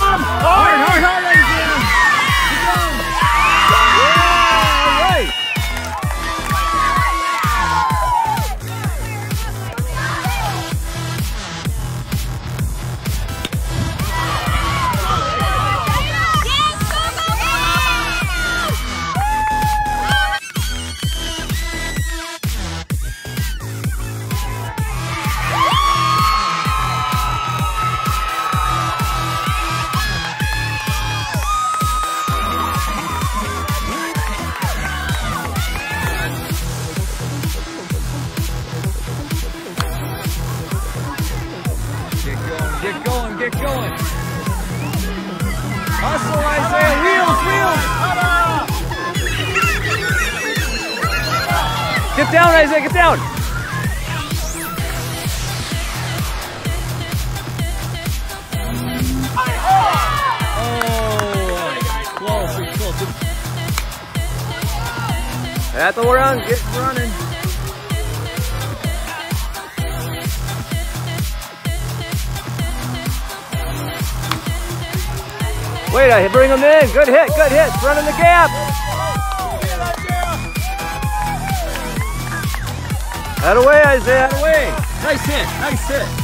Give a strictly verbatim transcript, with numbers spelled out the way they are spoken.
him! Hard, hard, hard, Isaiah! Keep going! Yeah, all right! Get going, get going. Hustle, Isaiah. Wheels, wheels. Get down, Isaiah, get down. Oh, close, close. At the run, get running. Wait, I bring him in. Good hit, good hit. Running the gap. Out away, Isaiah. Out away. Nice hit, nice hit.